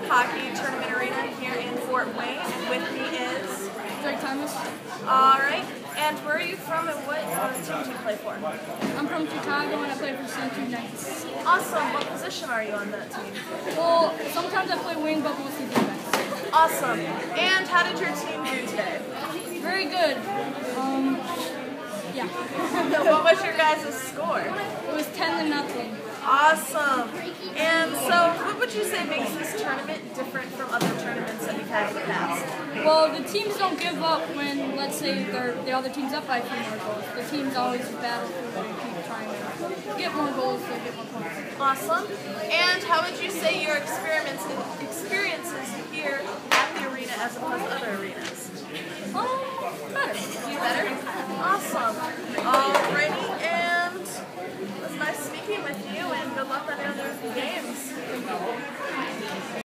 Hockey Tournament Arena here in Fort Wayne, and with me is Drake Thomas. Alright, and where are you from and what team do you play for? I'm from Chicago and I play for St. Knights. Awesome, what position are you on that team? Well, sometimes I play wing, but mostly defense. Awesome, and how did your team do today? Very good. Yeah. What was your guys' score? It was 10-0. Awesome. And so, what would you say makes this tournament different from other tournaments that you've had in the past? Well, the teams don't give up when, let's say, the other team's up by a few more goals. The teams always battle to keep trying to get more goals to get more points. Awesome. And how would you say your experiences here at the arena as opposed to other arenas? Better. Awesome. Alrighty, and it was nice speaking with you, and good luck on the other